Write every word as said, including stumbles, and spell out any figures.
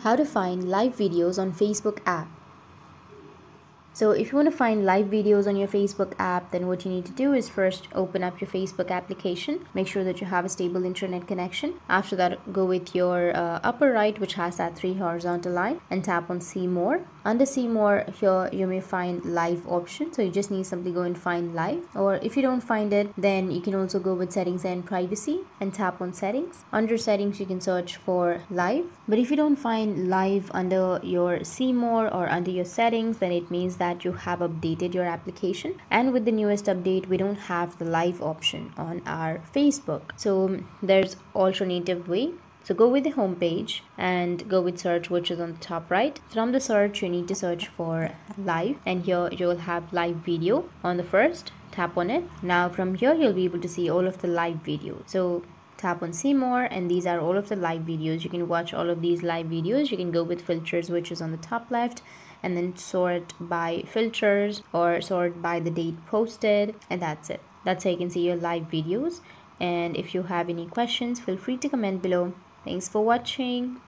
How to find live videos on Facebook app. So if you want to find live videos on your Facebook app, then what you need to do is first open up your Facebook application. Make sure that you have a stable internet connection. After that, go with your uh, upper right, which has that three horizontal line, and tap on See More. Under See More, here you may find live option. So you just need simply go and find live. Or if you don't find it, then you can also go with settings and privacy and tap on settings. Under settings, you can search for live. But if you don't find live under your See More or under your settings, then it means that that you have updated your application, and with the newest update we don't have the live option on our Facebook. So there's alternative way. So go with the home page and go with search, which is on the top right. From the search you need to search for live, and here you will have live video on the first. Tap on it. Now from here you'll be able to see all of the live videos. So tap on See More, and these are all of the live videos. You can watch all of these live videos. You can go with filters, which is on the top left, and then sort by filters or sort by the date posted, and that's it. That's how you can see your live videos. And if you have any questions, feel free to comment below. Thanks for watching.